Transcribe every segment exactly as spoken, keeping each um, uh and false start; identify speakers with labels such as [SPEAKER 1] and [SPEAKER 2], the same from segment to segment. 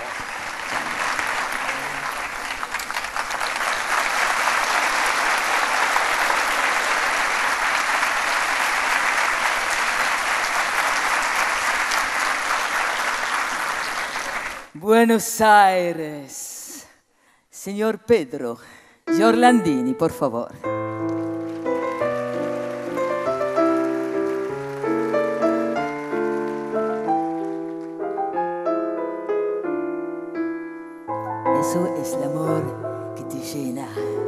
[SPEAKER 1] Buenos Aires. Señor Pedro Giorlandini, por favor. Eso es el amor que te llena.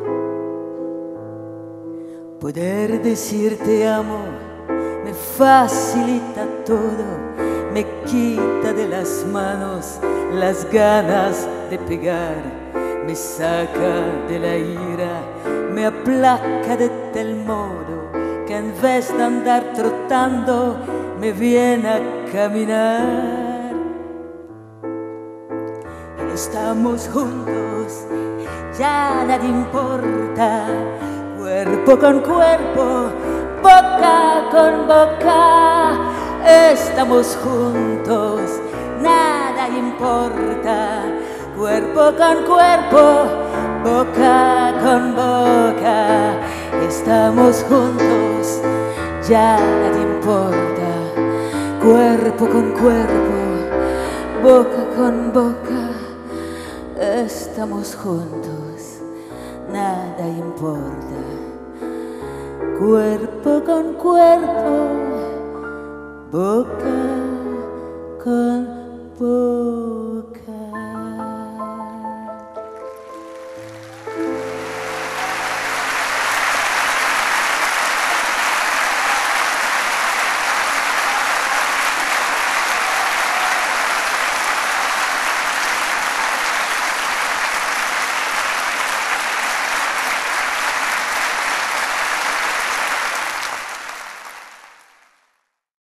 [SPEAKER 1] Poder decir te amo me facilita todo, me quita de las manos las ganas de pegar, me saca de la ira, me aplaca de tal modo que en vez de andar trotando me viene a caminar. Estamos juntos, ya nada importa, cuerpo con cuerpo, boca con boca. Estamos juntos, nada importa, cuerpo con cuerpo, boca con boca. Estamos juntos, ya nada importa, cuerpo con cuerpo, boca con boca. Estamos juntos, nada importa, cuerpo con cuerpo, boca con boca.